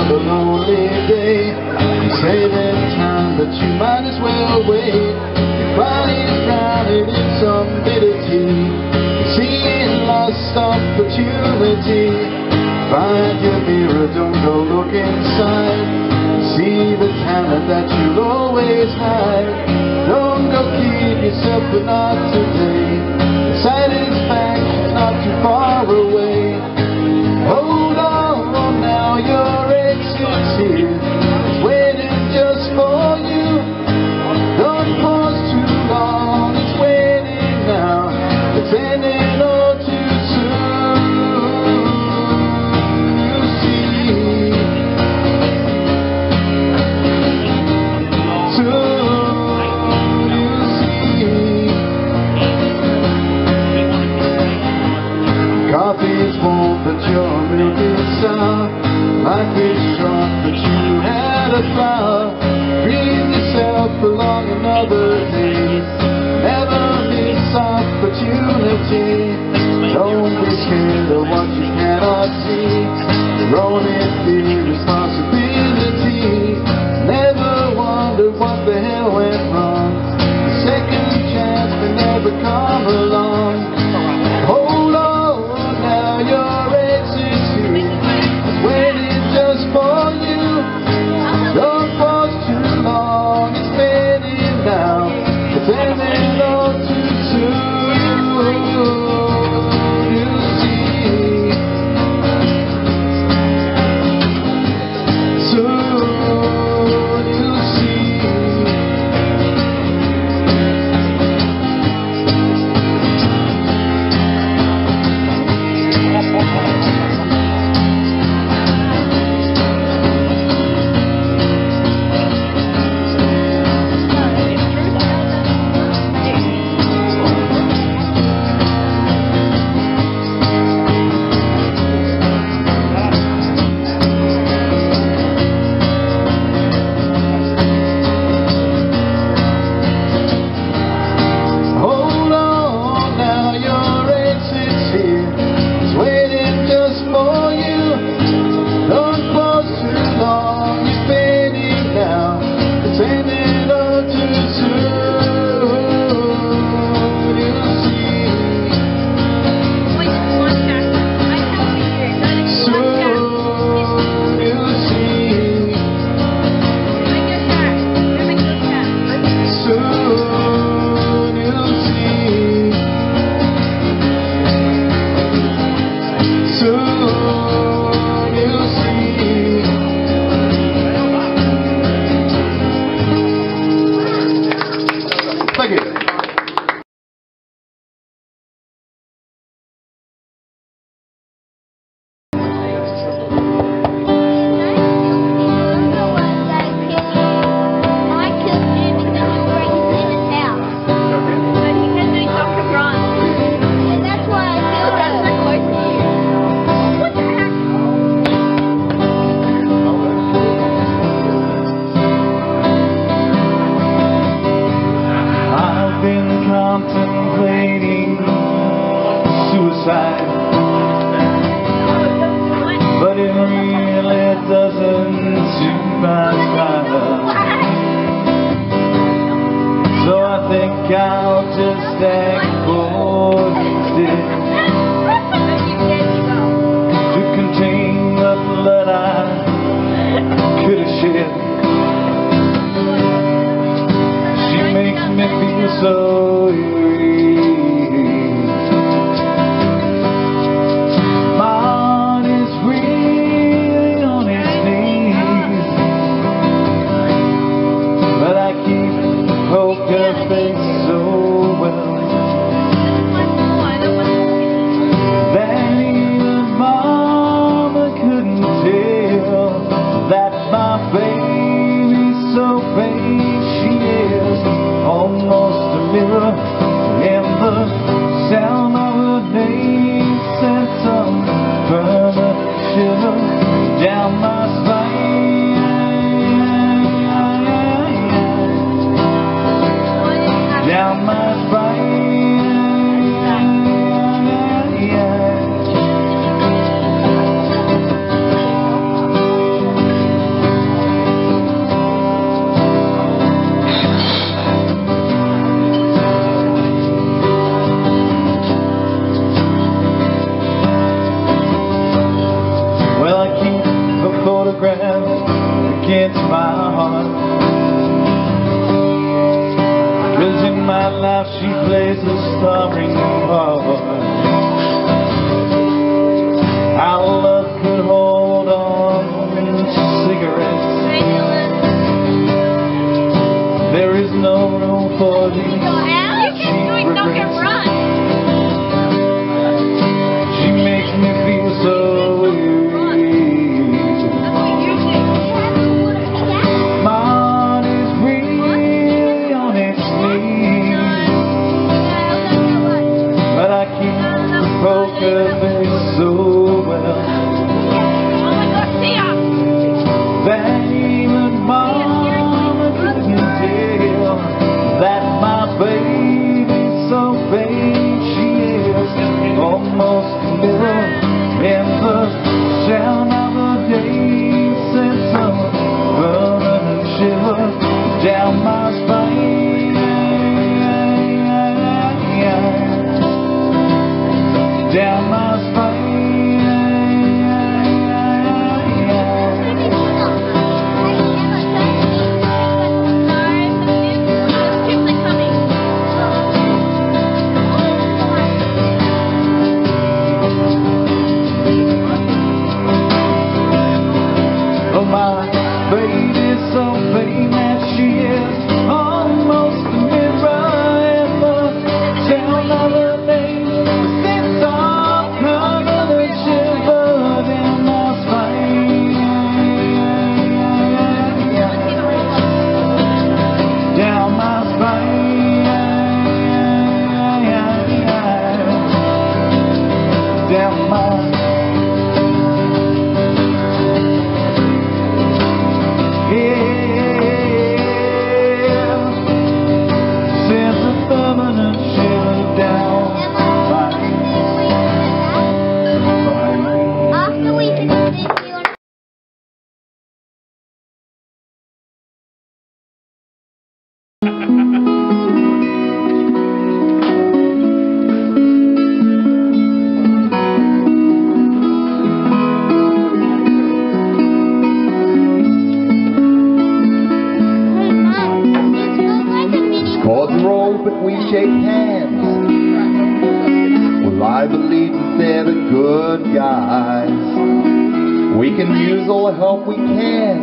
a lonely day. You say there's time, but you might as well wait. Your body's drowning in some bitter tea. You're seeing lost opportunity. Find your mirror, don't go look inside. See the talent that you'll always hide. Don't go kid yourself, but not today. The satisfaction's not too far away. Hold on, now your exit's here. It's waiting just for you. Don't pause too long, it's waiting now. It's ending all too soon. You see, soon you see. Coffee's warm, but your milk is sour. Life is strong, but you had a flower. Breathe yourself along another day. Never miss opportunity. Don't be scared of what you cannot see. Rolling fear, responsibility. Never wonder what the hell went wrong. The second chance may never come along. Hold on, now your exit's here. It's waiting just for you. Don't pause too long, it's fading now. It's ending all too soon. You see, soon you see. But it really doesn't suit my style. So I think I'll just act bored instead, to contain the blood I could have shed. She makes me feel so eerie. My heart is really on its knees. photograph against my heart. 'Cause in my life she plays a starring part. Our love could hold on cigarettes. There is no room for these cheap regrets. She makes me feel so weak. My heart is really on its knees, but I keep the poker face so well that even Mama couldn't tell that my baby's so vain. She is almost a mirror in the sound of the day. Sent some burning shiver down my spine, down my spine. My baby's so vain that she is almost a mirror in the town of her name. Since all covered and shivered in my spine, down my spine, down my but we shake hands. Well, I believe that they're the good guys. We can use all the help we can.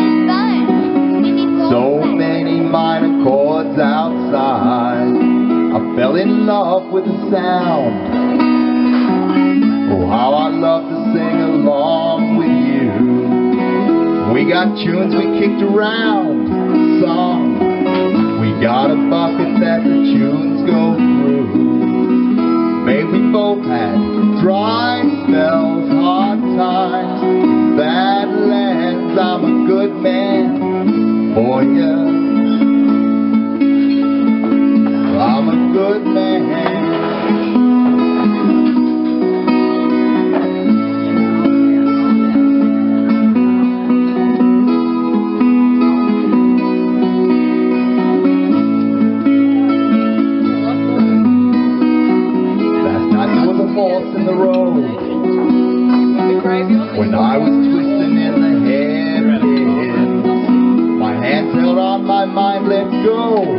So many minor chords outside. I fell in love with the sound. Oh, how I love to sing along with you. We got tunes we kicked around, songs. We got a bucket that the tunes go through. Babe, we both had dry spells, hard times, bad lands. I'm a good man for you. I'm a good man. In the road when I was twisting in the hairpins, my hands held on, my mind let go,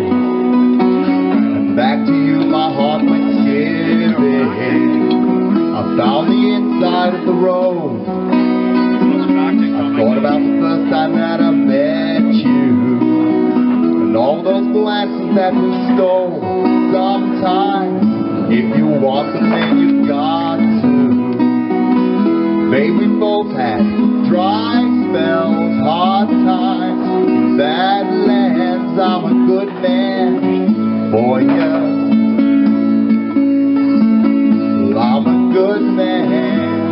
and back to you my heart went skipping. I found the inside of the road. I thought about the first time that I met you, and all those glances that we stole. Sometimes if you want them, then you got to. Babe, we both had dry spells, hard times, bad lands. I'm a good man for you. I'm a good man.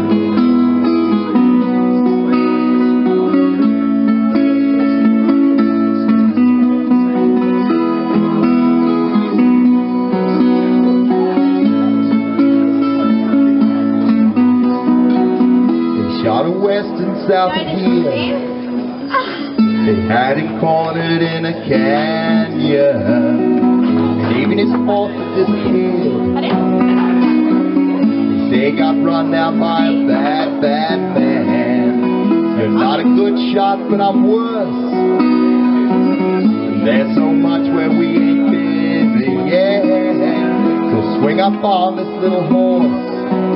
Shot of west and south of here. They had him cornered in a canyon, and even his horse disappeared. They say he got run down by a bad, bad man. You're not a good shot, but I'm worse. There's so much where we ain't been, yeah. So swing up on this little horse.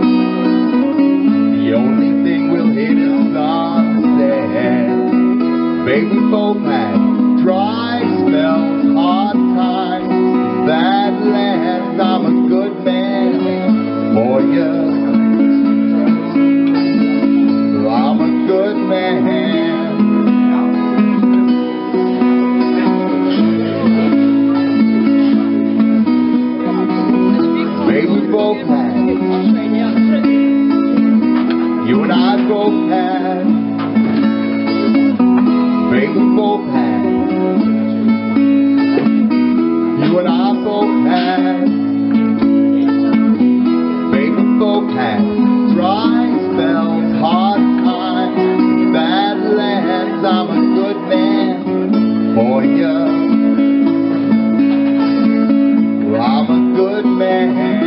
The only thing we'll hit is sunset. Baby, we both had dry spells, hard times, bad lands. I'm a good man for you. I'm a good man. Baby, both had. You and I both had. Baby, both had. You and I both had. Baby, both had. Dry spells, hard times, bad lands. I'm a good man for you. I'm a good man.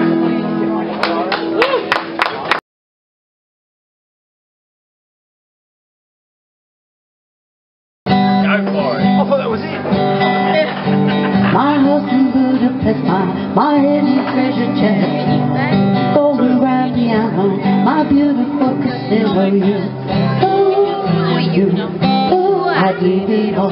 My husband Budapest, my hidden treasure chest, golden grand piano, my beautiful casino. I give it all.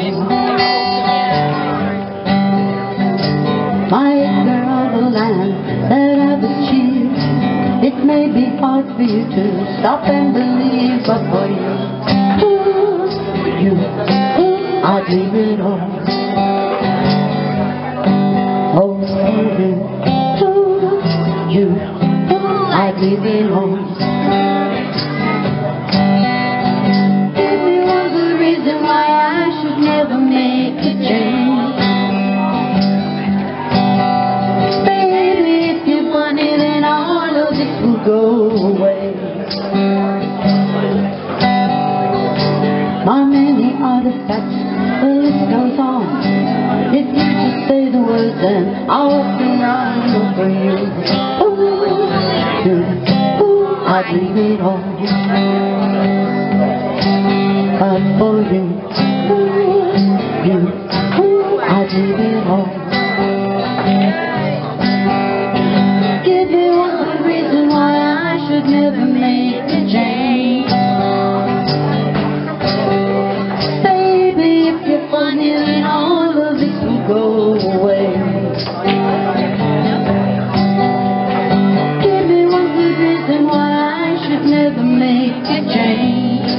My acre of a land that I've achieved. It may be hard for you to stop and believe, but for you, I give it all. Oh, you, I give it all. If there was a reason why I should never make a change, baby, if you want it, then all of this will go away. My many artifacts, the list goes on. If you just say the words, then I'll up and run for you. I'd leave it all. But for you, I'd leave it all. Give me one good reason why I should never make a change. Baby, if you're funny, then all of this will go away. Give me one good reason why I should never make a change.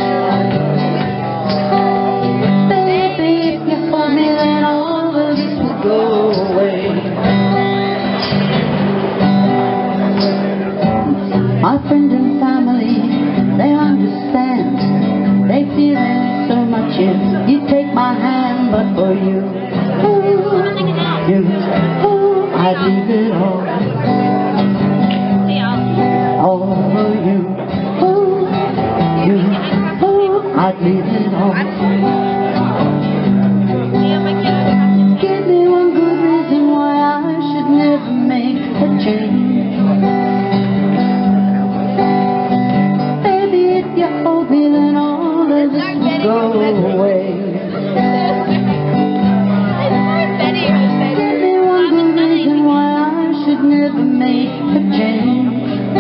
Baby, if you're funny, then all of this will go away. My friends and family, they understand. They feel there's so much if you take my hand, but for you, I'd leave it all. All for you, I'd leave it all. Give me one good reason why I should never make a change. Baby, if you hold me, then all of this will go away. Give me one good reason why I should never make a change.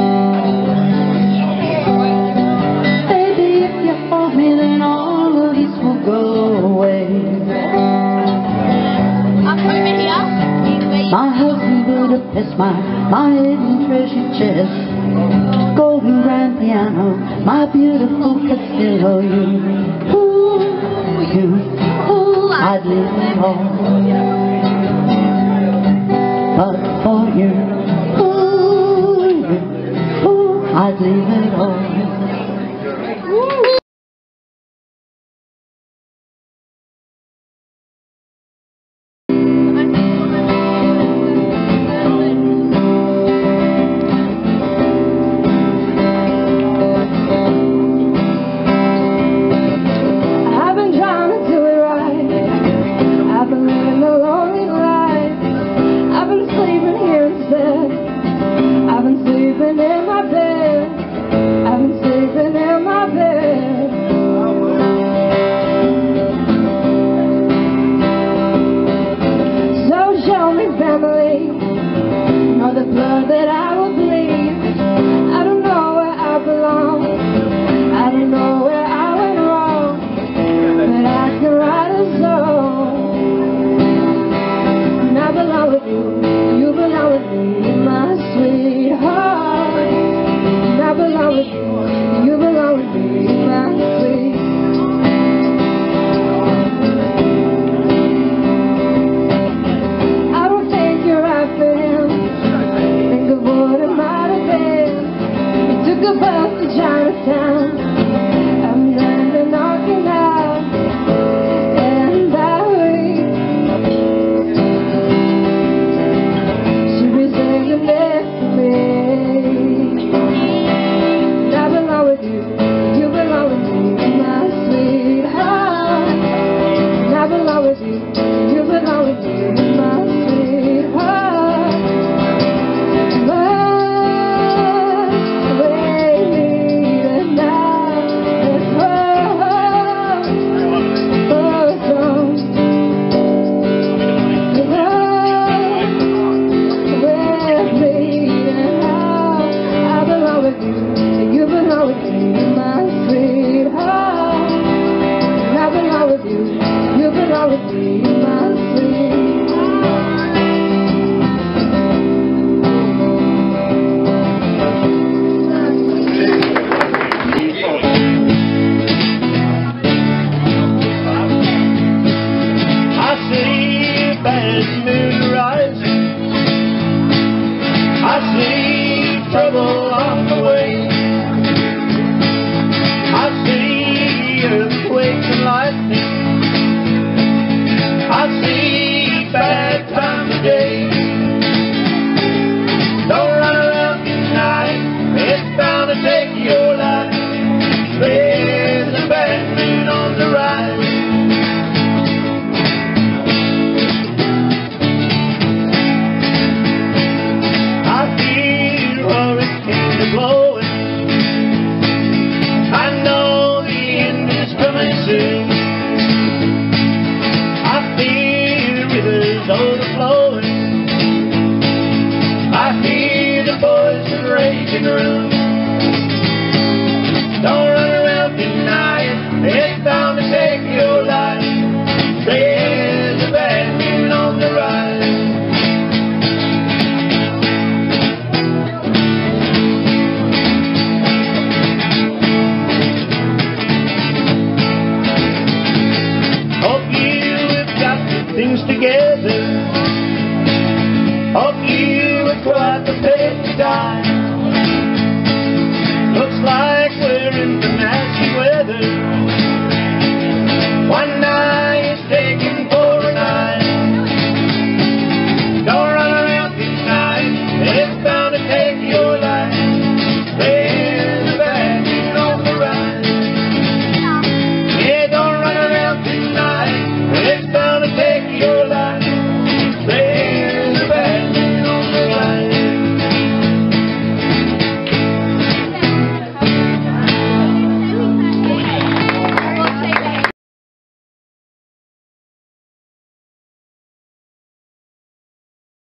Baby, if you hold me, then all of this will go away. My husband Budapest, my hidden treasure chest, golden grand piano, my beautiful casino. I'd leave it all. But for you, I'd leave it all. I've been sleeping in my bed. I've been earthquakes and lightning. I've seen